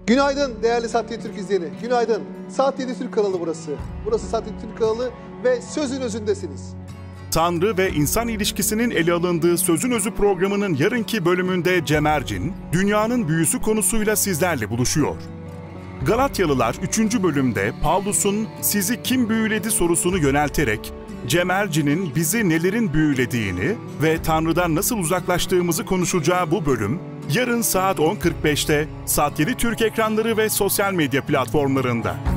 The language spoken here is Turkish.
Günaydın değerli Saat 7 Türk izleyeni. Günaydın. Saat 7 Türk kanalı burası. Burası Saat 7 Türk kanalı ve sözün özündesiniz. Tanrı ve insan ilişkisinin ele alındığı Sözün Özü programının yarınki bölümünde Cem Ercin, dünyanın büyüsü konusuyla sizlerle buluşuyor. Galatyalılar 3. bölümde Pavlus'un "Sizi kim büyüledi?" sorusunu yönelterek, Cem Ercin'in bizi nelerin büyülediğini ve Tanrı'dan nasıl uzaklaştığımızı konuşacağı bu bölüm, yarın saat 10.45'te Saat 7 Türk ekranları ve sosyal medya platformlarında.